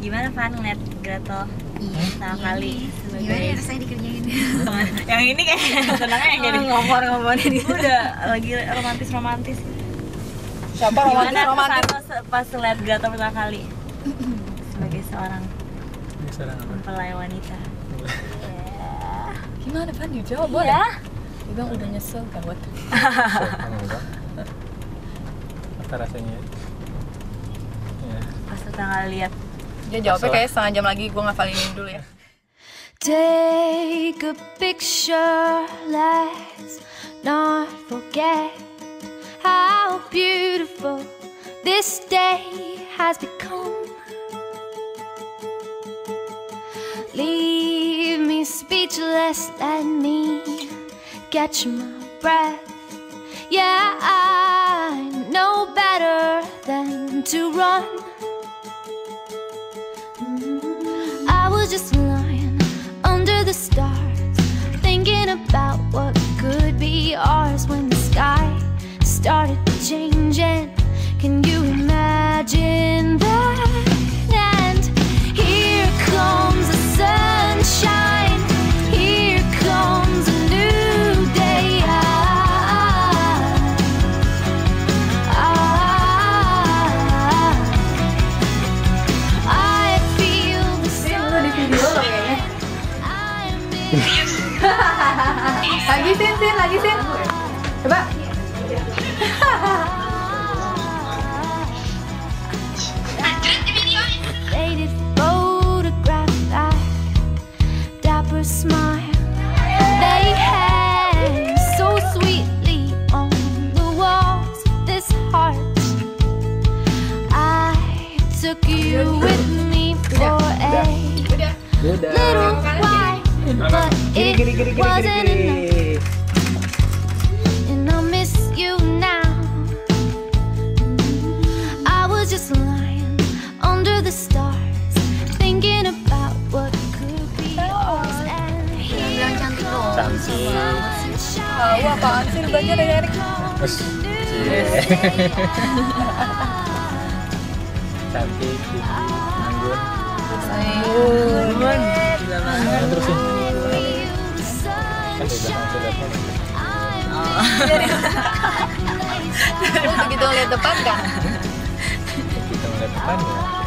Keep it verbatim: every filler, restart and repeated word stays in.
Gimana Van ngeliat Grato Iya, pertama iya kali nih. sebagai Gimana rasanya dikerjain? yang ini kayak senangnya yang jadi ngomong-ngomongin gitu. udah lagi romantis-romantis. Siapa Gimana romantis romantis? kesan lo se- pas ngeliat Grato pertama kali sebagai seorang Sekarang apa? mempelai wanita? Gimana Van? Yuk jawab boleh. Iya. Dia bilang udah nyesel gawat. Enggak. Apa rasanya? Ya. Pas pertama kali lihat. Dia jawabnya kayak setengah jam lagi, gue ngafalin ini dulu ya. Take a picture, let's not forget how beautiful this day has become. Leave me speechless, let me catch my breath. Yeah, I know better than to run. I was just lying under the stars, thinking about what could be ours when the sky started changing. Can you imagine that? And here comes the sunshine, here comes a new day. I, I, I feel the sun. Lagi Sin, Sin, lagi Sin. Coba. Faded photograph, that dapper smile, they hang so sweetly on the walls of this heart. I took you with me for a little while, but it wasn't enough, and I miss you now. I was just lying under the stars, thinking about what could be ours. And Bilang cantik dong. sunshine, Tahu apaan sih belajar dari Erik? Terus. Cantik, tinggi, anggun. Gila banget. Terus sih. Kan feel the dia bilang sudah sunshine. Lu begitu ngeliat depan kan? kita ngeliat depan ya.